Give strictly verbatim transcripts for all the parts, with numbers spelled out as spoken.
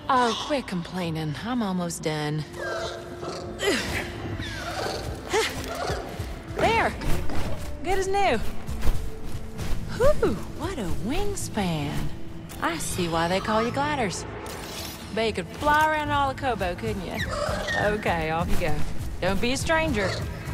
Oh, quit complaining. I'm almost done. There! Good as new. Whew, what a wingspan. I see why they call you gliders. Bet you could fly around all of Koboh, couldn't you? Okay, off you go. Don't be a stranger.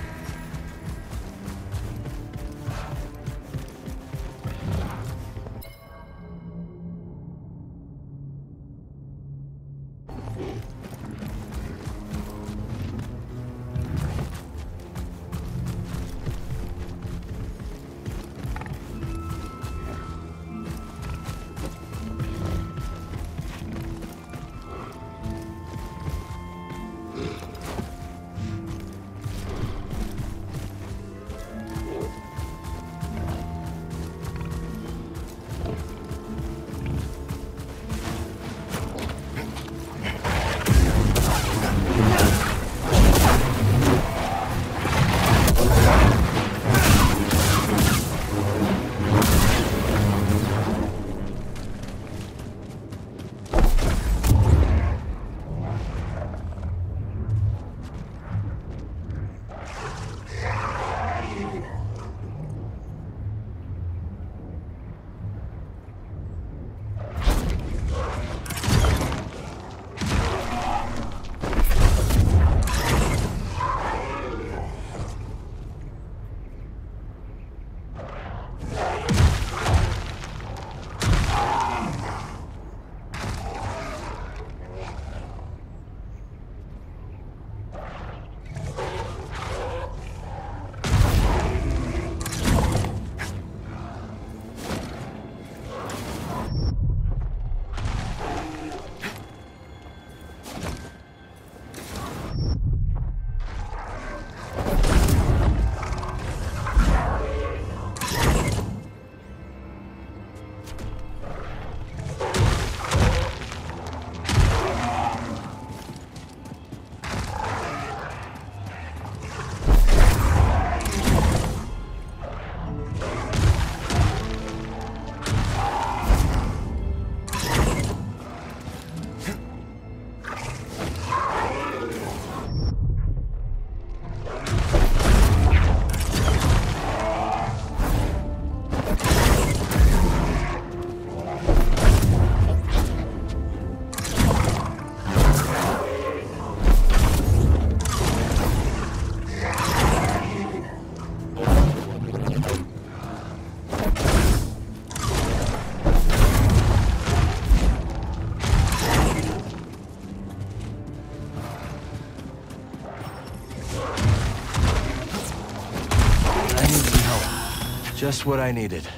Just what I needed.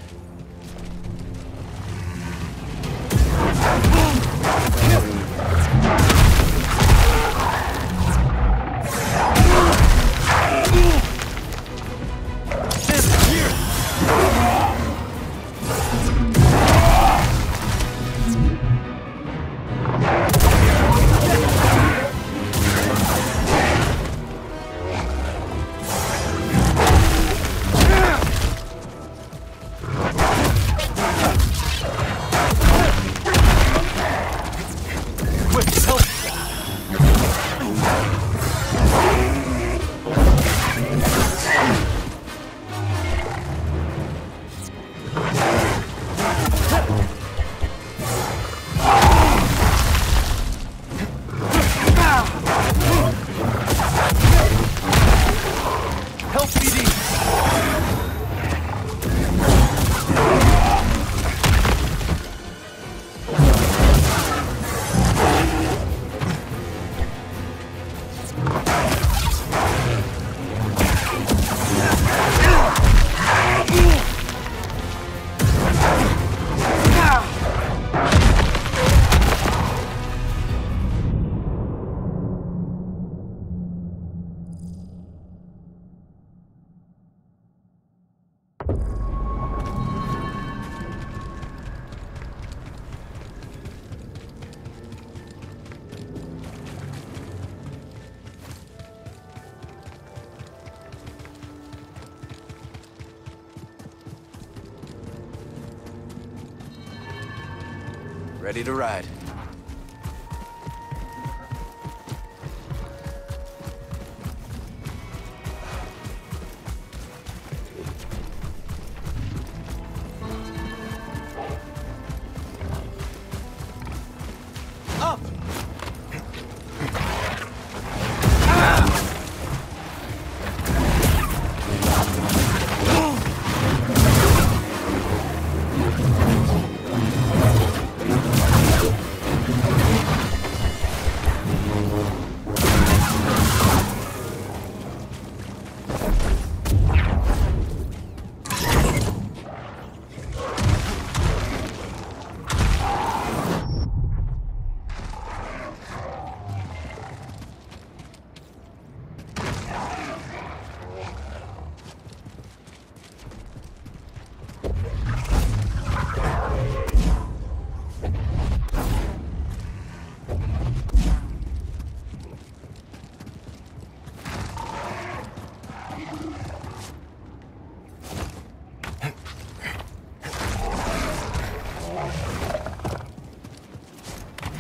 Ready to ride.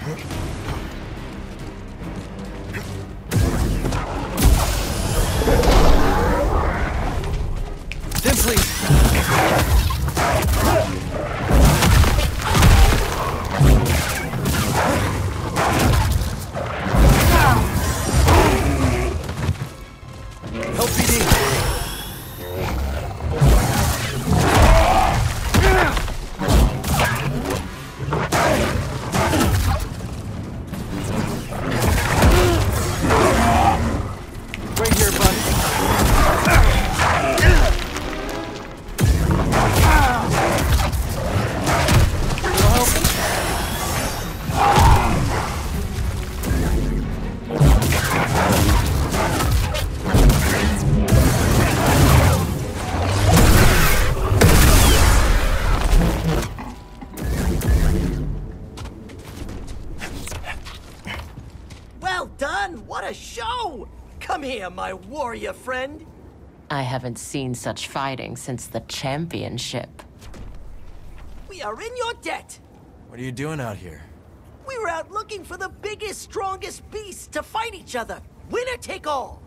Then please. Help B D. Right here, bud. Well done! What a show! Come here, my warrior friend. I haven't seen such fighting since the championship. We are in your debt. What are you doing out here? We were out looking for the biggest, strongest beasts to fight each other. Winner take all.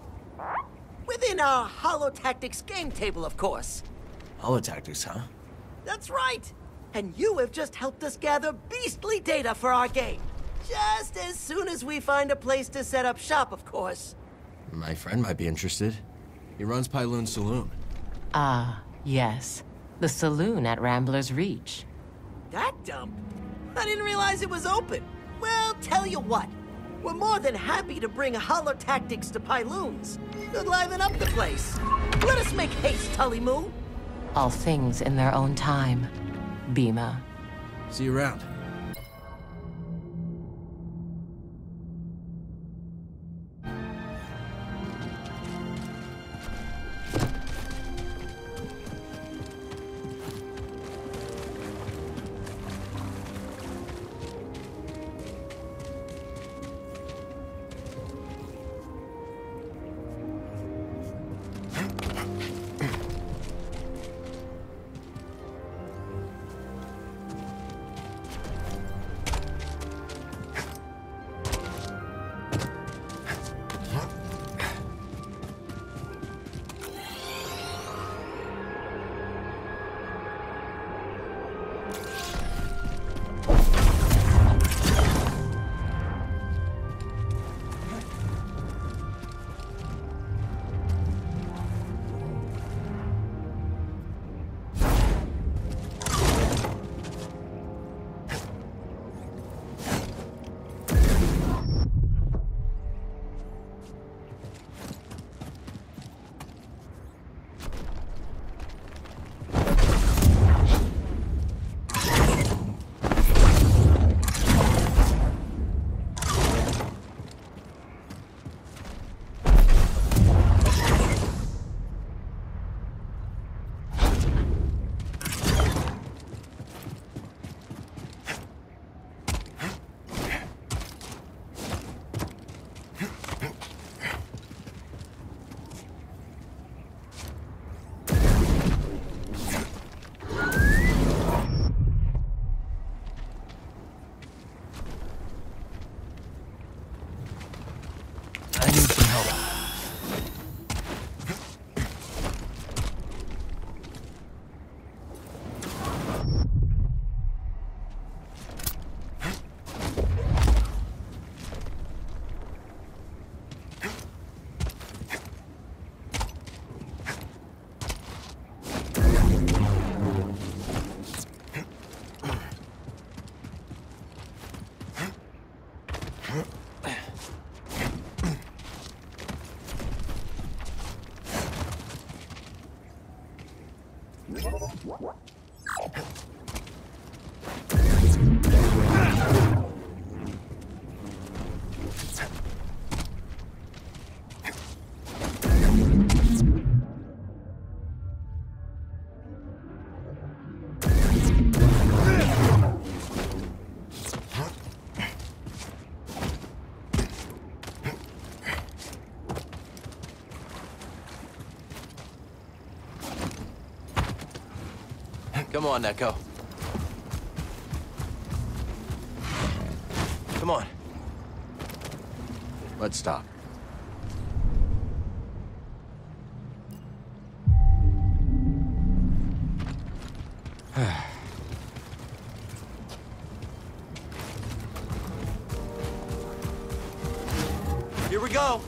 Within our Holotactics game table, of course. Holotactics, huh? That's right. And you have just helped us gather beastly data for our game. Just as soon as we find a place to set up shop, of course. My friend might be interested. He runs Pyloon Saloon. Ah, yes. The saloon at Rambler's Reach. That dump? I didn't realize it was open. Well, tell you what. We're more than happy to bring Holotactics to Pyloons. Could liven up the place. Let us make haste, Tully Moo. All things in their own time. Bima. See you around. Come on, Neko. Come on. Let's stop. Here we go.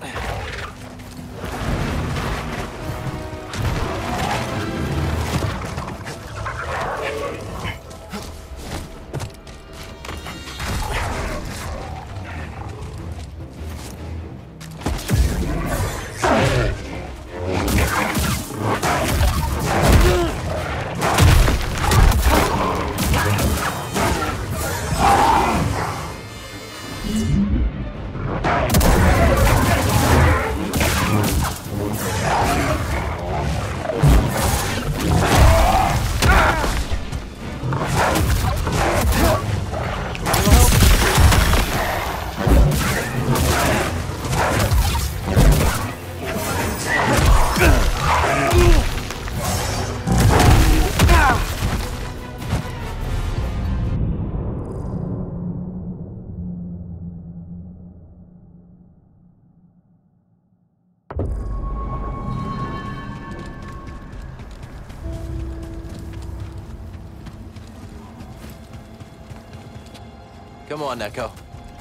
Come on, Neko.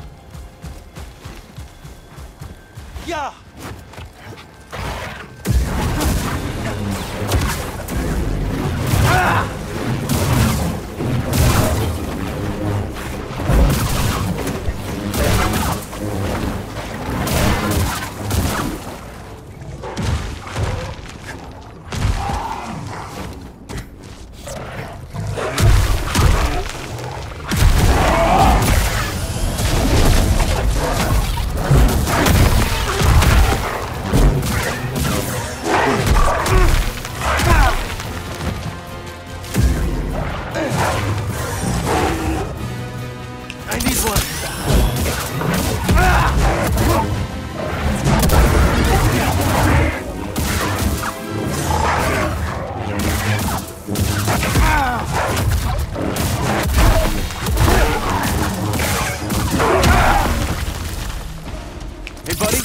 Yeah. I need one. Hey, buddy.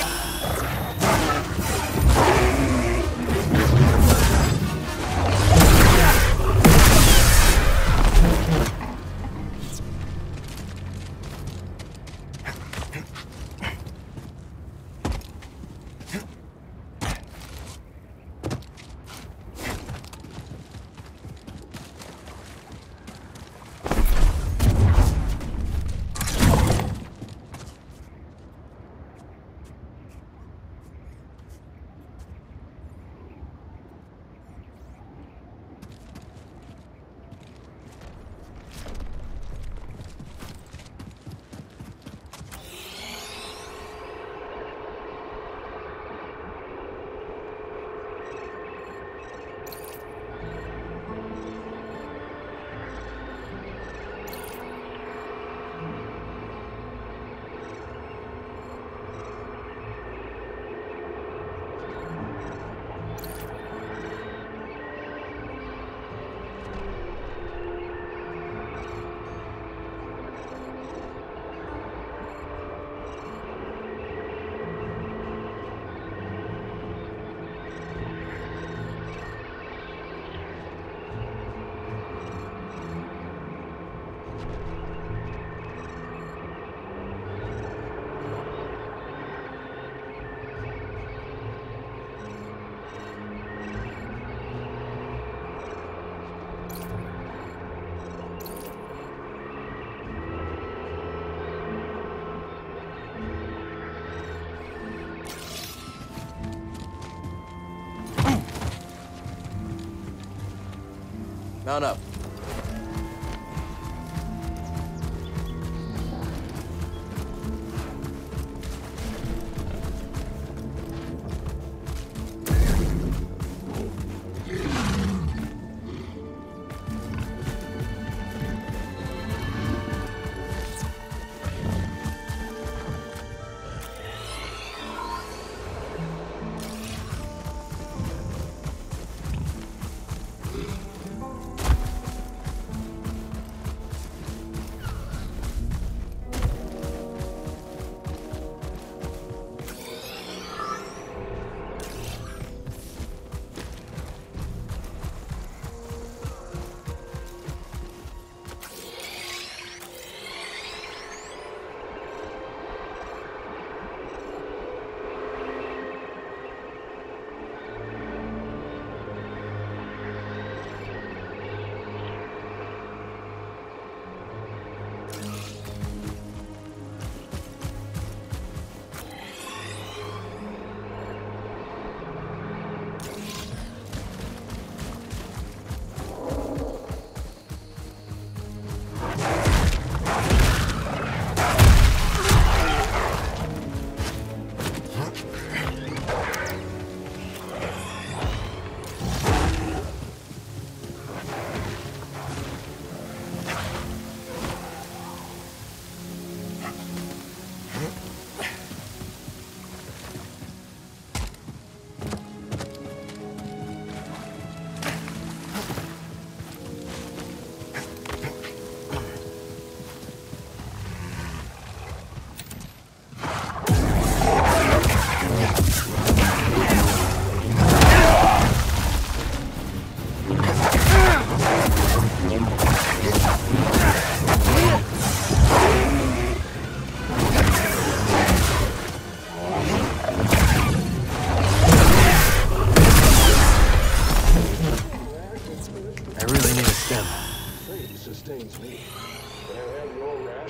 Mount up.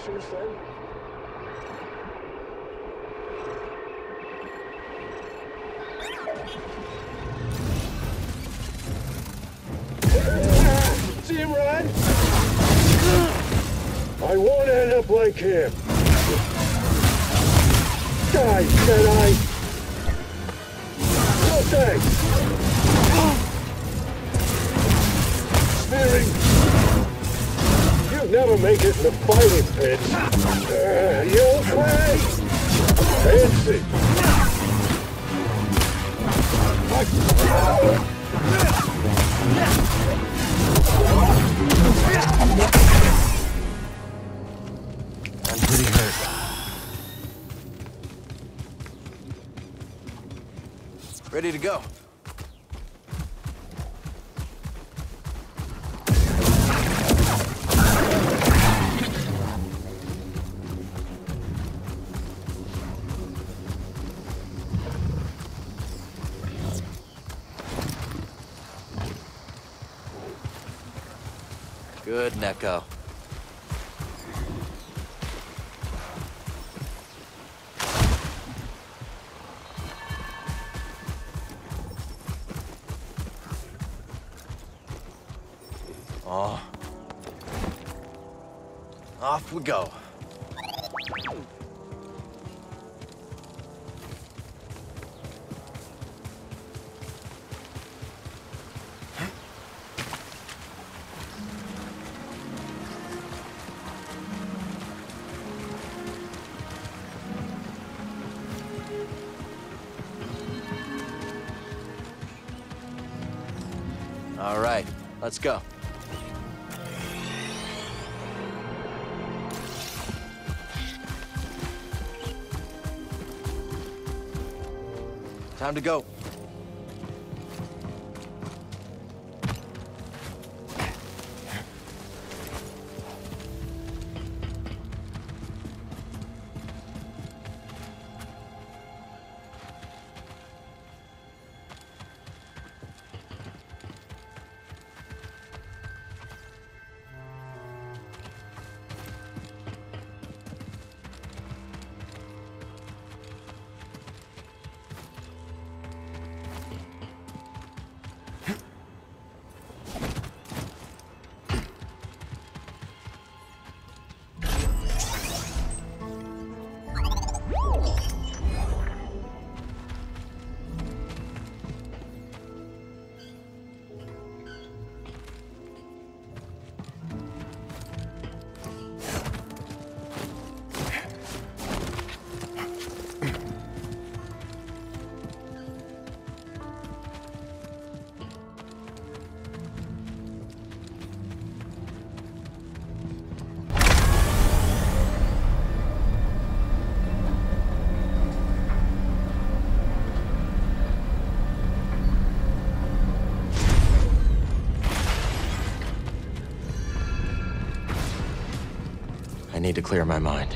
since then? See him run? I won't end up like him. Die, Jedi! No thanks! Spearing! You'd never make it in the fighting pits. Uh, you okay? Fancy! I'm pretty hurt. Ready to go. Good, Neko. Oh. Off we go. All right, let's go. Time to go. I need to clear my mind.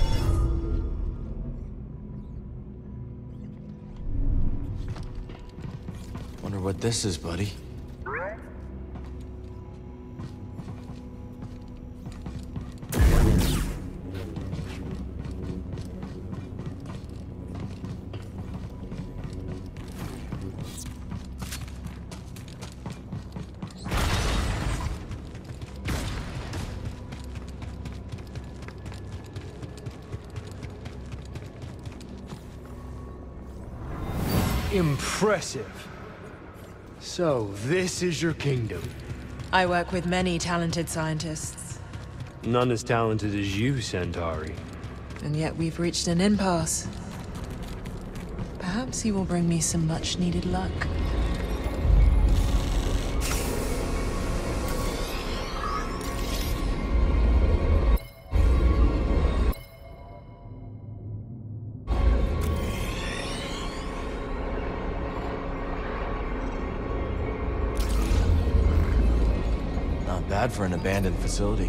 Wonder what this is, buddy. Impressive. So, this is your kingdom. I work with many talented scientists. None as talented as you, Centauri. And yet we've reached an impasse. Perhaps he will bring me some much-needed luck. Not bad for an abandoned facility.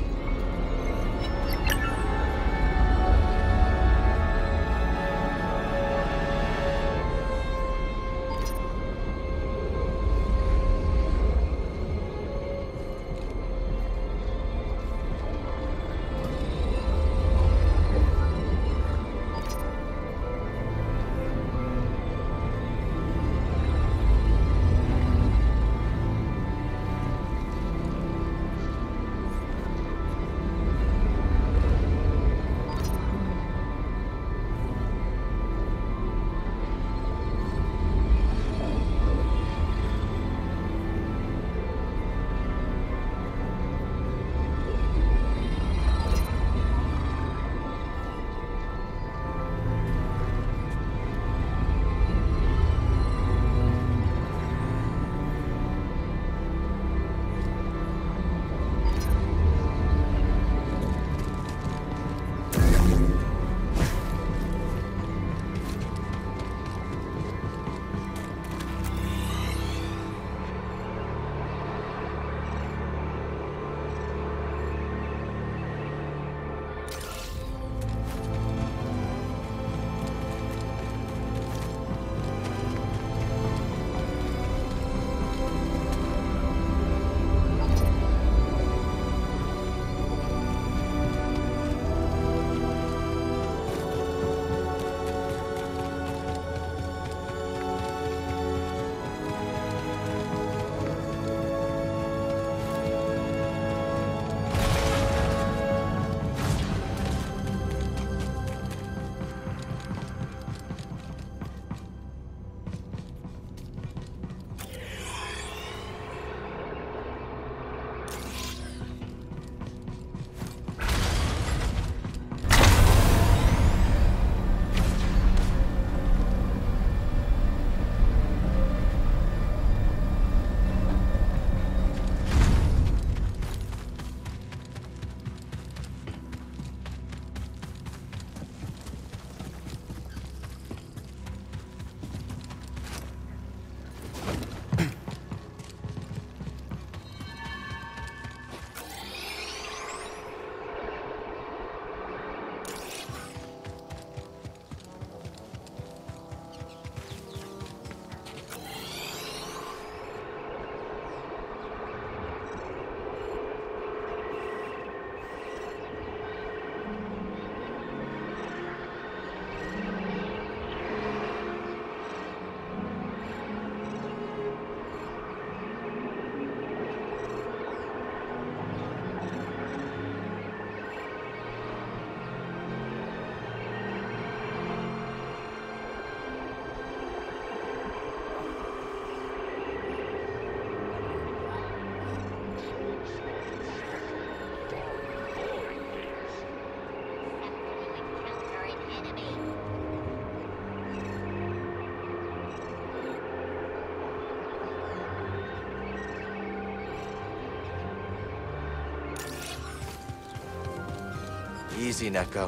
Easy, Neko.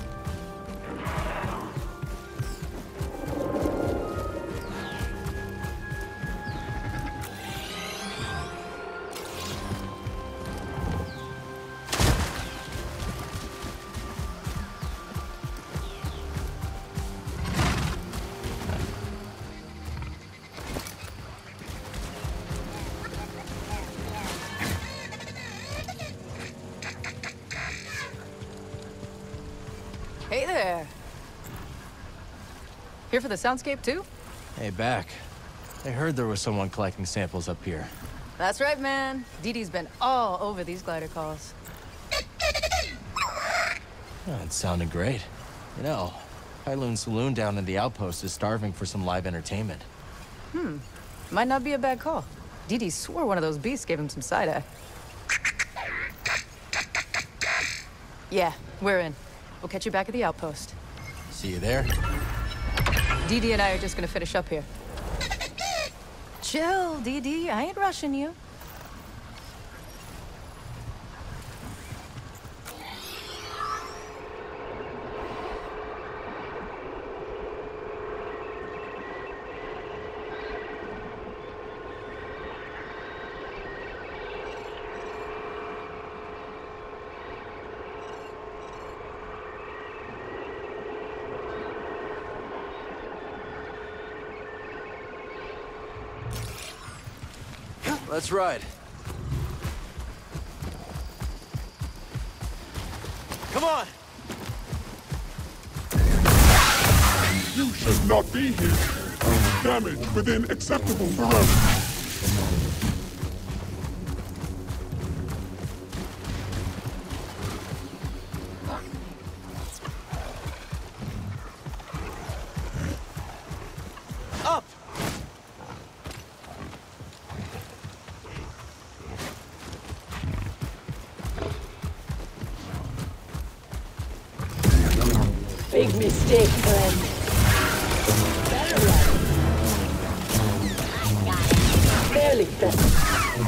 Hey there. Here for the soundscape too? Hey, back. I heard there was someone collecting samples up here. That's right, man. Dee Dee's been all over these glider calls. Oh, it's sounding great. You know, Pyloon Saloon down in the outpost is starving for some live entertainment. Hmm. Might not be a bad call. Dee Dee swore one of those beasts gave him some side-eye. Yeah, we're in. We'll catch you back at the outpost. See you there? Dee Dee and I are just gonna finish up here. Chill, Dee Dee. I ain't rushing you. Let's ride. Come on! You should not be here. Damage within acceptable parameters. Up! Big mistake, friend. Better run. Barely fell.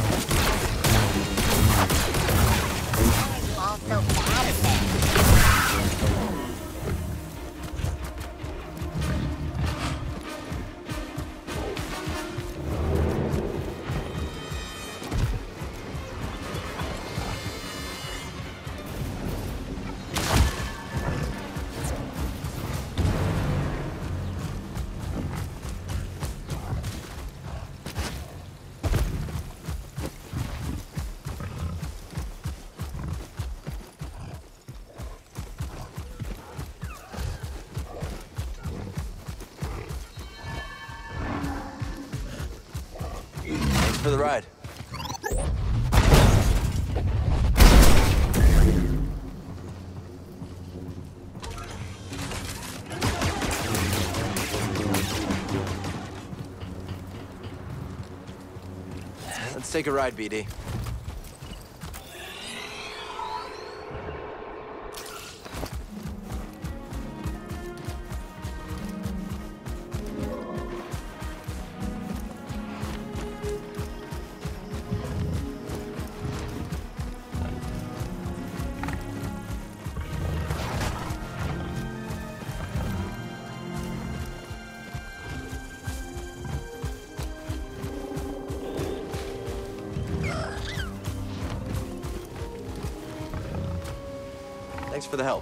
For the ride. Let's take a ride, B D. Thanks for the help.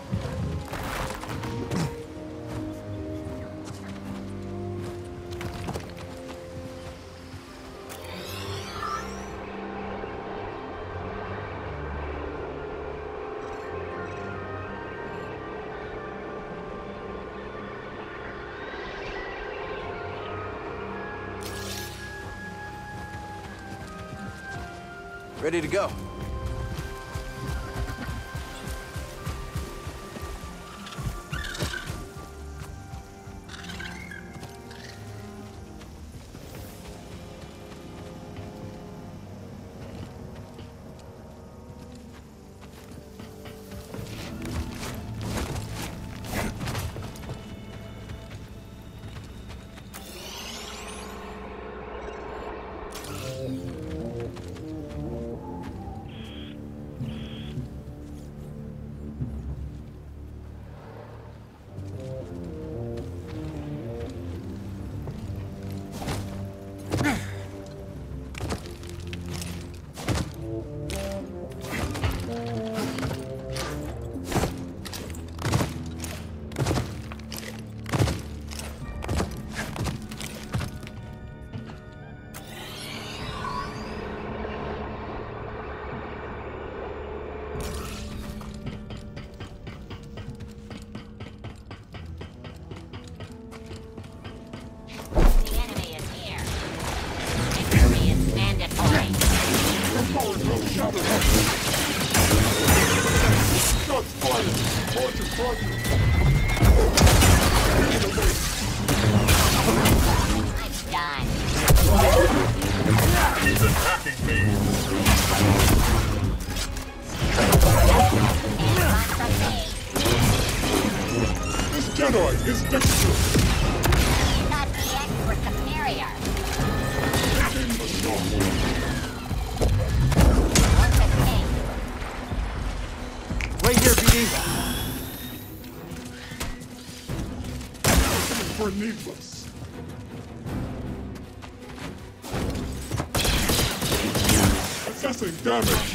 Ready to go. Shots fired! Launcher, launcher! Done. He's attacking me! This Jedi is dangerous! Not the X were superior. Hitting the shot! What's the king? Right here, B D. For needless. Assessing damage.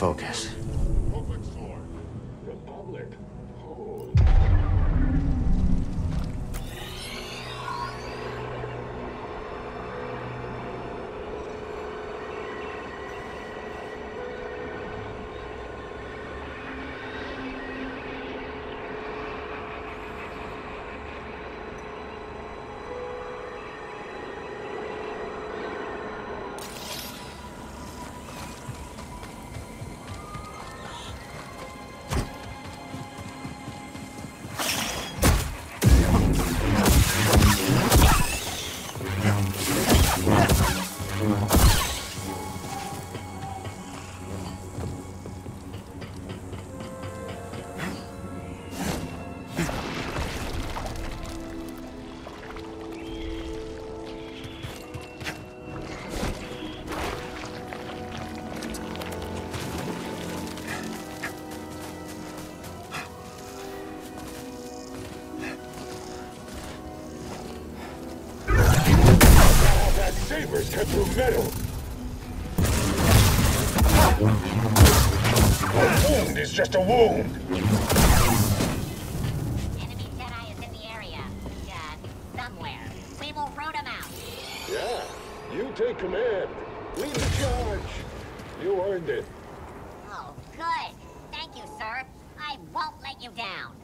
focus. Republic. Oh. Sabers cut through metal. A wound is just a wound. Enemy Jedi is in the area. Uh, somewhere. We will root him out. Yeah, you take command. Lead the charge. You earned it. Oh, good. Thank you, sir. I won't let you down.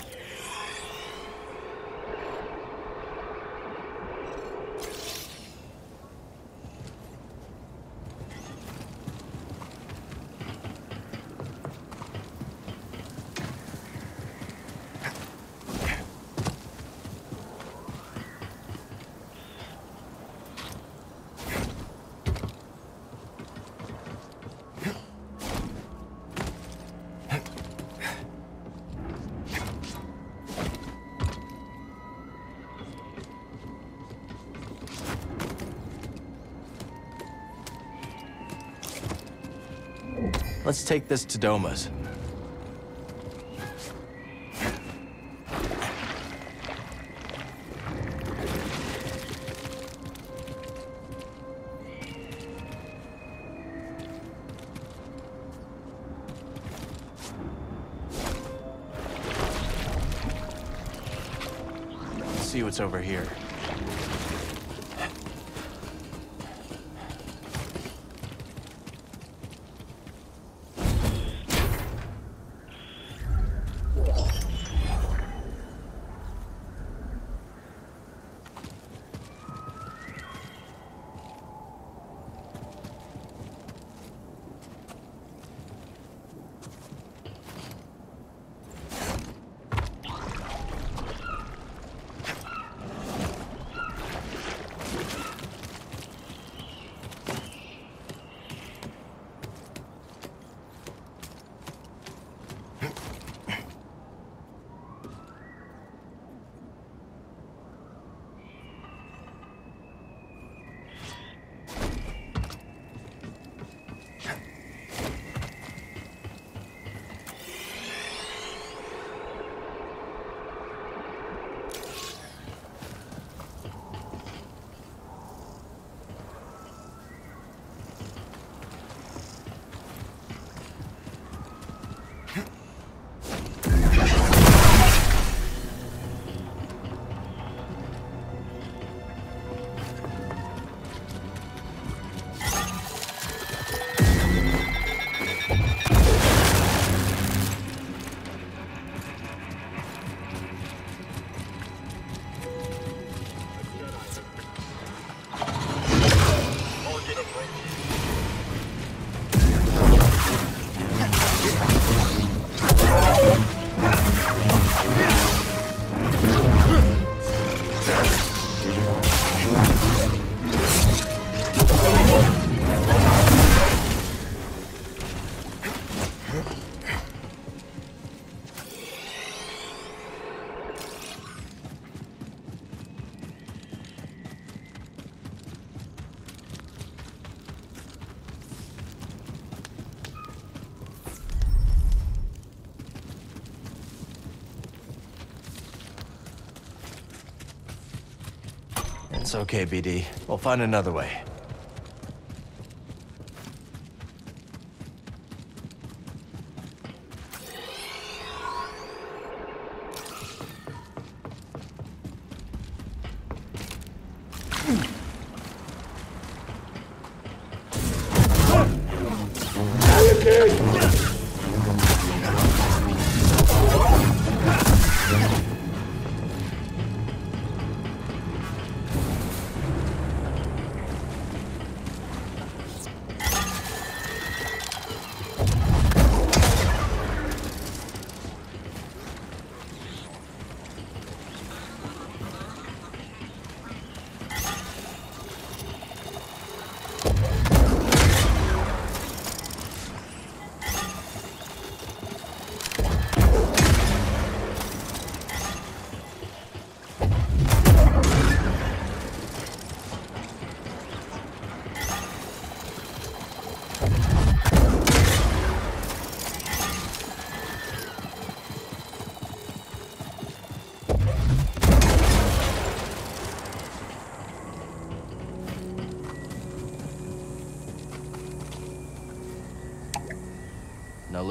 Let's take this to Doma's. Let's see what's over here. It's okay, B D. We'll find another way.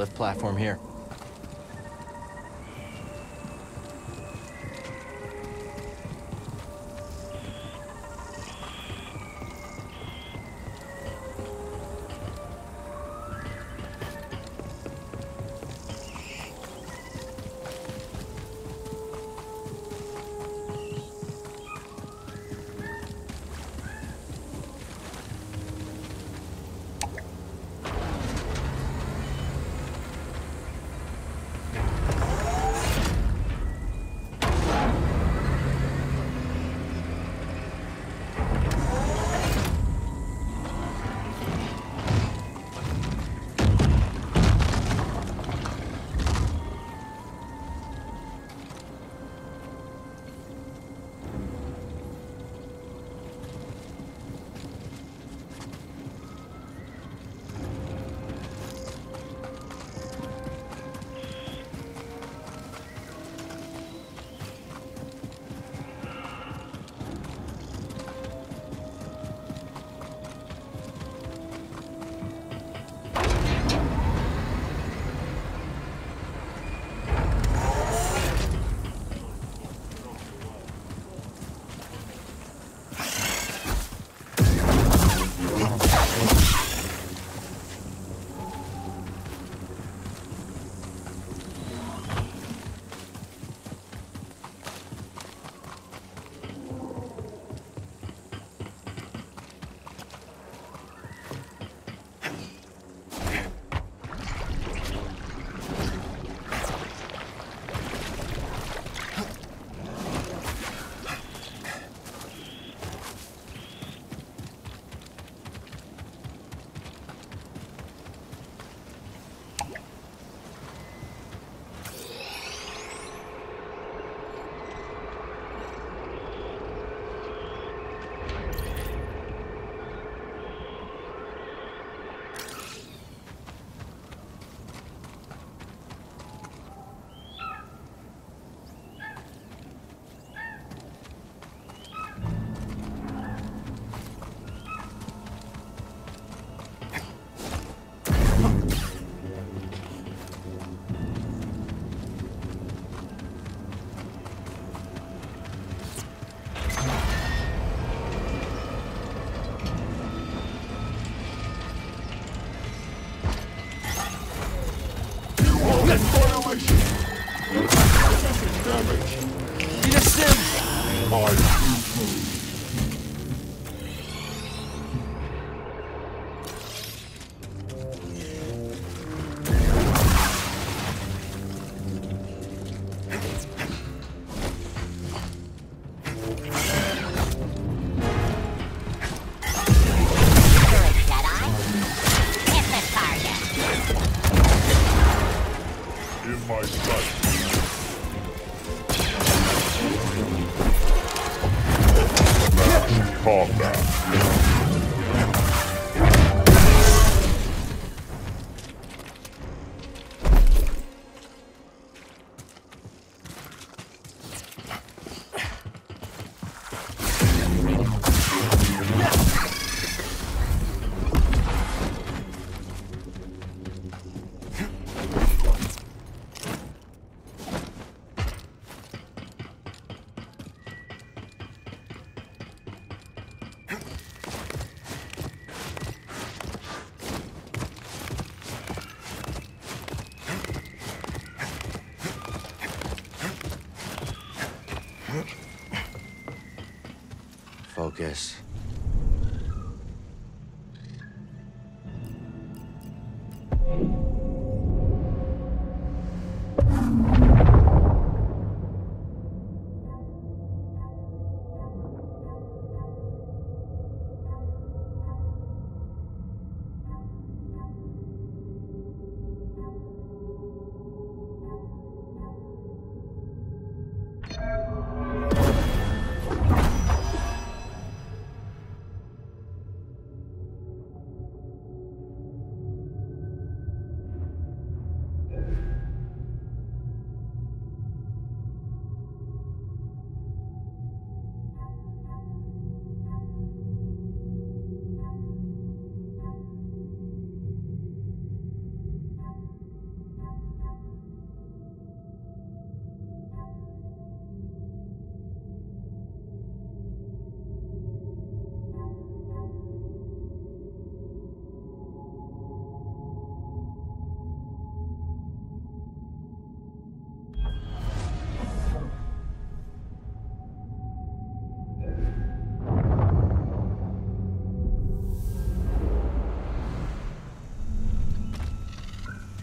lift platform here. Focus.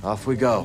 Off we go.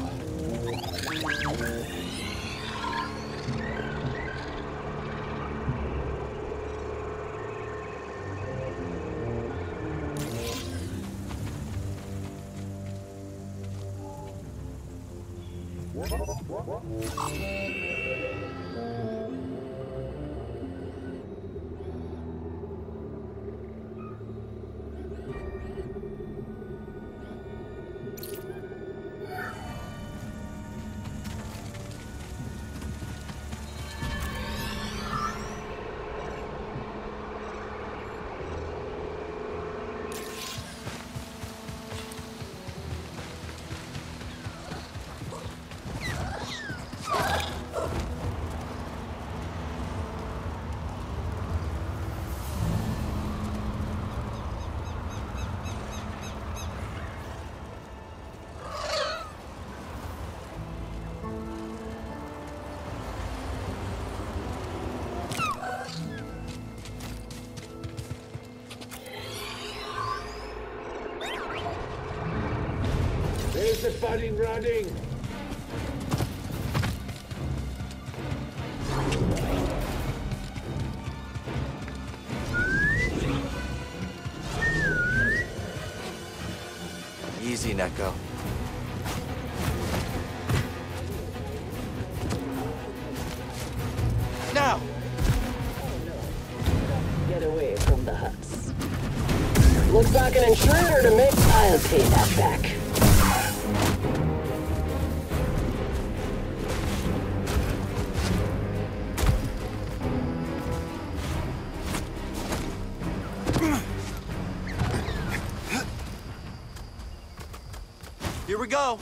There's the budding running. Easy, Neko. Now! Get away from the huts. Looks like an intruder to me. I'll pay that back. Here we go.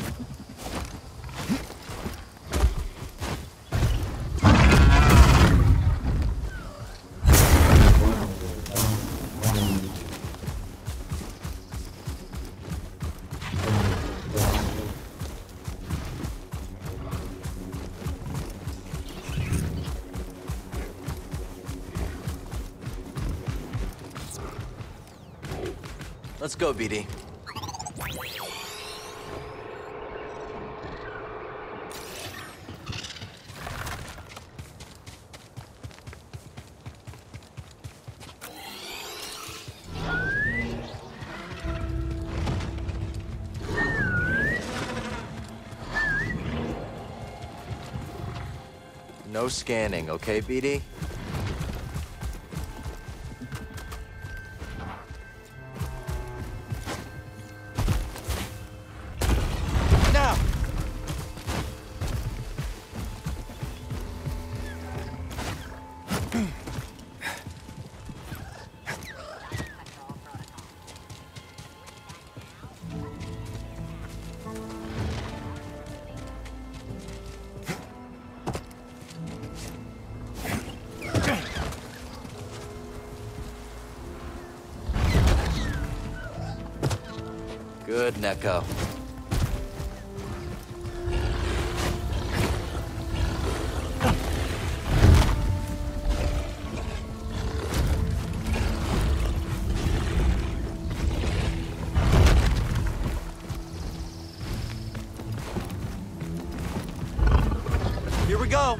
Let's go, B D. No scanning, okay, B D? Now! Good, Neko. Here we go.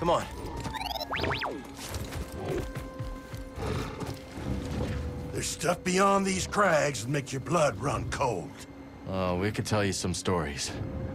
Come on. There's stuff beyond these crags that make your blood run cold. Oh, we could tell you some stories.